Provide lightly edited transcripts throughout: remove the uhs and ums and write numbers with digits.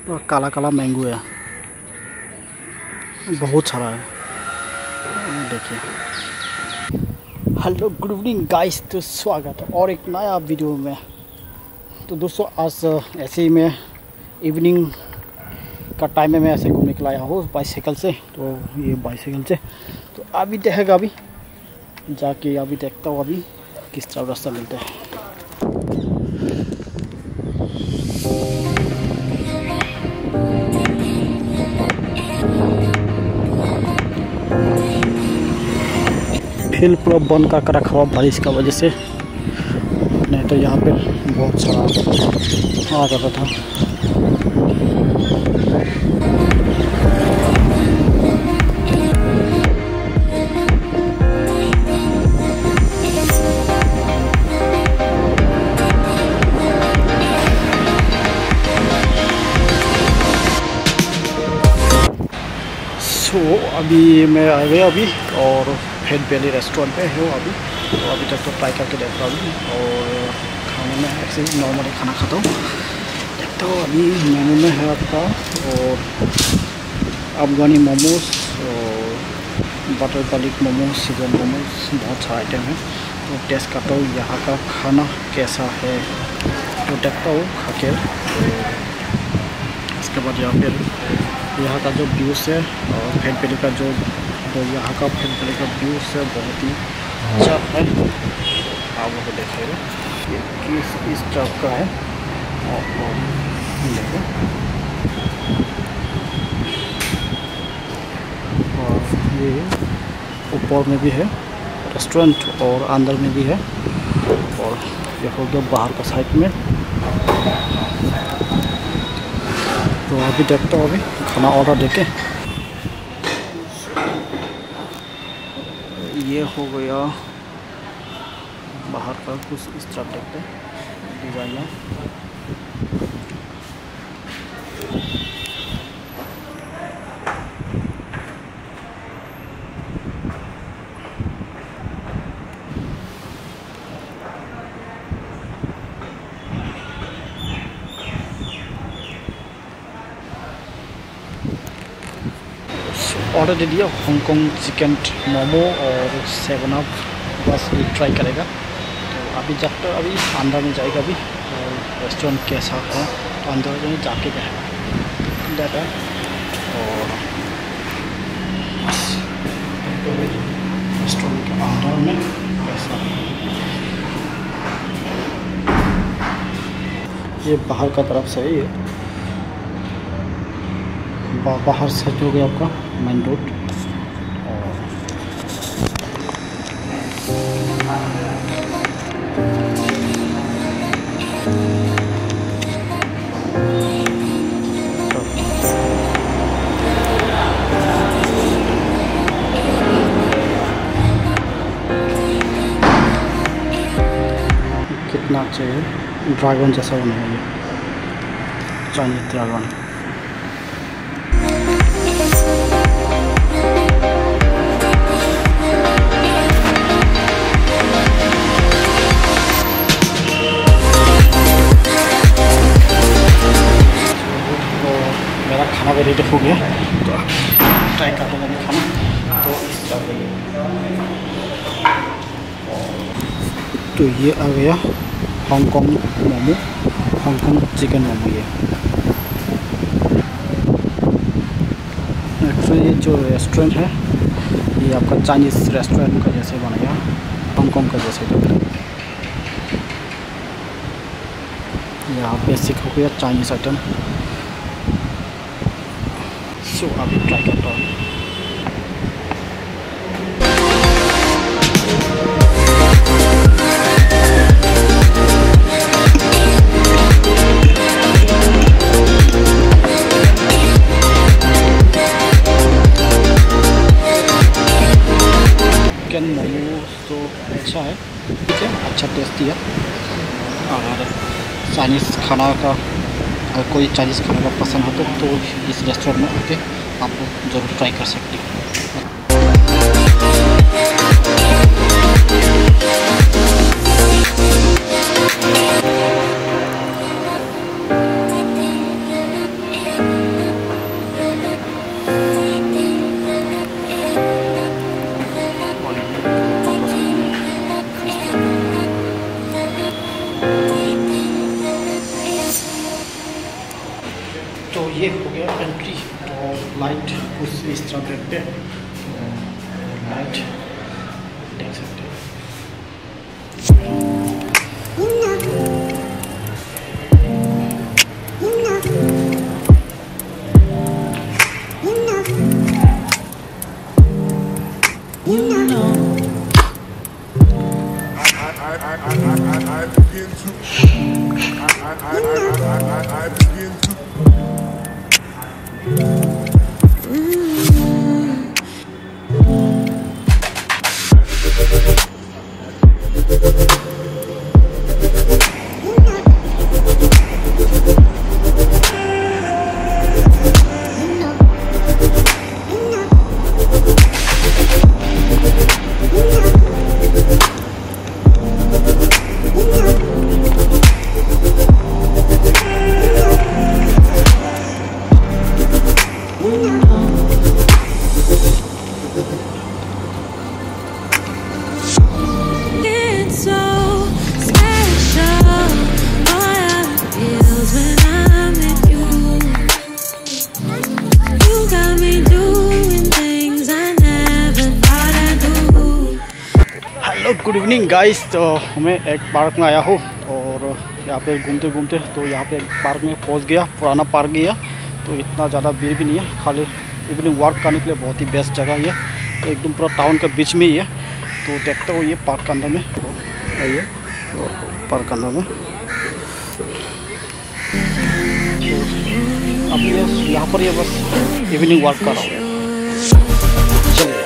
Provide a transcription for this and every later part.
तो काला काला मैंगो है, बहुत सारा है। देखिए, हेलो गुड इवनिंग गाइस, तो स्वागत है और एक नया वीडियो में। तो दोस्तों आज ऐसे ही मैं इवनिंग का टाइम में मैं ऐसे घूमने के लाया हूँ बाइसाइकिल से। तो ये बाइसाइकिल से तो अभी देखेगा, अभी जाके अभी देखता हूँ अभी किस तरह रास्ता मिलता है। फील्ड पूरा बंद कर रखा हुआ बारिश का वजह से, नहीं तो यहाँ पे बहुत सारा आ जाता था। तो अभी मैं आ गया अभी और फेट वैली रेस्टोरेंट पे हूँ अभी। तो अभी तक तो ट्राई करके देखता हूँ और खाने में ऐसे ही नॉर्मली खाना खाता हूँ। देखता हूँ अभी मेनू में है आपका और अफगानी मोमोज और butter garlic momos, chicken momos, बहुत सारा आइटम है। तो टेस्ट करता हूँ यहाँ का खाना कैसा है, तो देखता हूँ खा के। इसके बाद यहाँ का जो व्यूज़ है और फेट वैली का जो यहाँ का फेट वैली का व्यूज़ है बहुत ही अच्छा है। आप लोग देखेगा ये किस टाइप का है और ये ऊपर में भी है रेस्टोरेंट और अंदर में भी है। और ये हो गया बाहर का साइड में। तो अभी देखता हूँ अभी खाना ऑर्डर देके। ये हो गया बाहर का कुछ इस तरह देखते हैं डिज़ाइन। ऑर्डर दे दिया हांगकांग चिकन मोमो और 7 अप, बस ये ट्राई करेगा। तो अभी जब तक अभी अंदर में जाएगा अभी और रेस्टोरेंट कैसा है तो अंदर में जाके जाता है। और रेस्टोरेंट के अंदर में कैसा ये बाहर का तरफ से है। ये बाहर से जो गया आपका मेन रोड। कितना अच्छा है, ड्रैगन जैसा बना है ये, चाइनीज ड्रैगन। खाना भी रेडी हो गया तो ट्राई कर दूँगा खाना। तो ये आ गया Hong Kong momo, Hong Kong chicken momo. ये जो रेस्टोरेंट है ये आपका चाइनीज़ रेस्टोरेंट का जैसे बनाया, हांगकांग का जैसे। तो यहाँ बेसिक हो गया चाइनीज़ आइटम। सो अभी ट्राई करता हूँ। चिकन मोमो तो अच्छा है, ठीक है, अच्छा टेस्टी है। और चाइनीज़ खाना का अगर कोई चाइनीज़ खाने का पसंद हो तो इस रेस्टोरेंट में आके आप लोग ज़रूर ट्राई कर सकते हैं। ये हो गया एंट्री। तो लाइट कुछ इस तरह देखते हैं, लाइट देख सकते हैं। Good evening guys. तो मैं एक पार्क में आया हूँ और यहाँ पे घूमते घूमते तो यहाँ पे एक पार्क में पहुँच गया, पुराना पार्क गया। तो इतना ज़्यादा भीड़ भी नहीं है, खाली इवनिंग वॉक करने के लिए बहुत ही बेस्ट जगह है। तो एकदम पूरा टाउन के बीच में ही है। तो देखते हो ये पार्क के अंदर में, आइए पार्क के अंदर में। अब ये यहाँ पर ये बस इवनिंग वॉक कर रहा हूँ। चलिए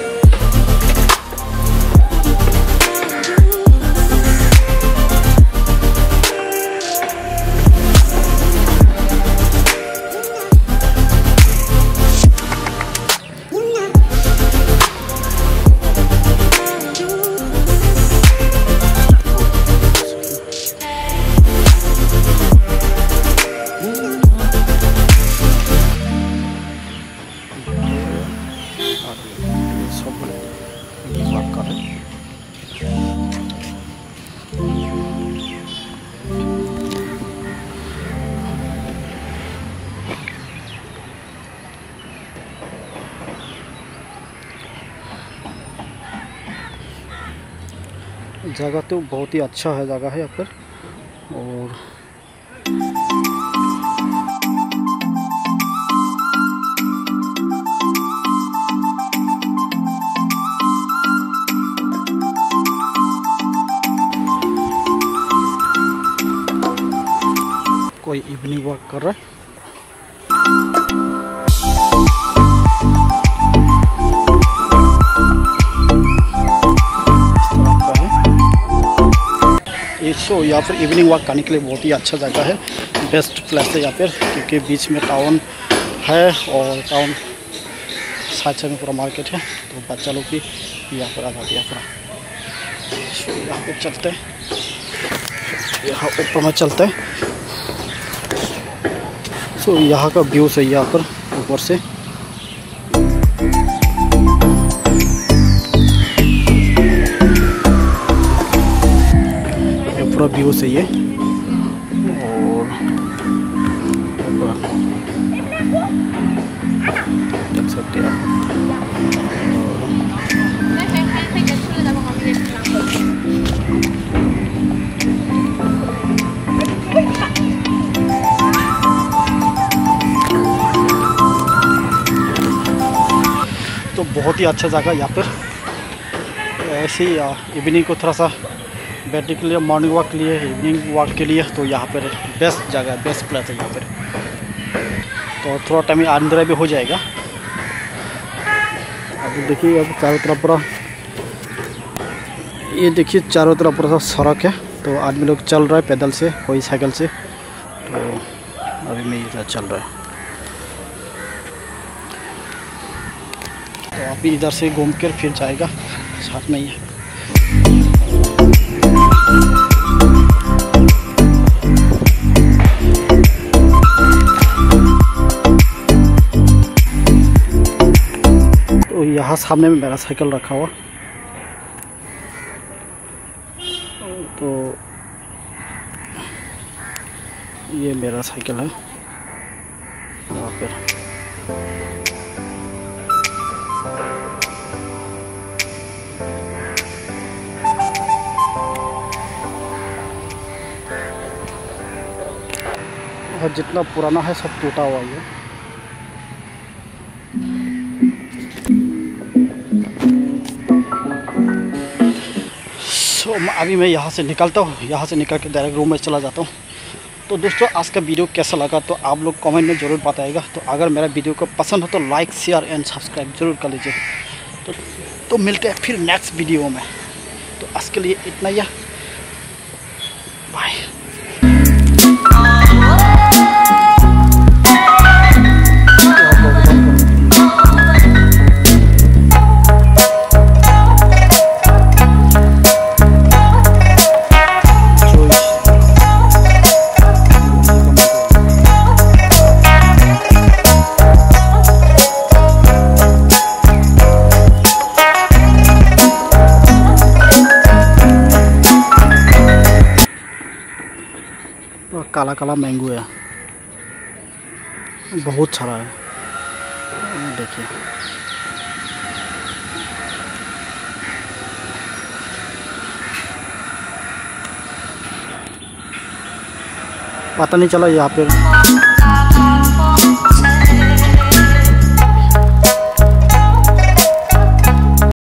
जगह तो बहुत ही अच्छा है, जगह है यहाँ पर। और कोई इवनिंग वॉक कर रहा है। सो यहाँ पर इवनिंग वॉक करने के लिए बहुत ही अच्छा जगह है, बेस्ट प्लेस है यहाँ पर, क्योंकि बीच में टाउन है और टाउन साइड में पूरा मार्केट है। तो बच्चा लोग भी यहाँ पर आ जाते हैं। सो यहाँ पे चलते हैं, यहाँ ऊपर में चलते हैं। सो यहाँ का व्यू सही है यहाँ पर ऊपर से। पूरा व्यू सही है और देख सकते हैं तो बहुत ही अच्छा जगह यहाँ पर। ऐसे ही इवनिंग को थोड़ा सा बैठने के लिए, मॉर्निंग वॉक के लिए, इवनिंग वॉक के लिए तो यहाँ पर बेस्ट जगह, बेस्ट प्लेस है यहाँ पर। तो थोड़ा टाइम अंदर भी हो जाएगा। अब देखिए अब चारों तरफ पूरा, ये देखिए चारों तरफ पूरा सड़क है। तो आदमी लोग चल रहा है पैदल से, कोई साइकिल से। तो अभी मैं इधर चल रहा है। तो अभी इधर से घूम कर फिर जाएगा, साथ में ही है। तो यहाँ सामने में मेरा साइकिल रखा हुआ। तो ये मेरा साइकिल है। पर। और जितना पुराना है सब टूटा हुआ है। अभी मैं यहाँ से निकलता हूँ, यहाँ से निकल के डायरेक्ट रूम में चला जाता हूँ। तो दोस्तों आज का वीडियो कैसा लगा तो आप लोग कमेंट में ज़रूर बताइएगा। तो अगर मेरा वीडियो को पसंद हो तो लाइक शेयर एंड सब्सक्राइब ज़रूर कर लीजिए। तो मिलते हैं फिर नेक्स्ट वीडियो में। तो आज के लिए इतना ही, बाय। काला काला मैंगो है, बहुत सारा है, देखिए। पता नहीं चला यहाँ पे।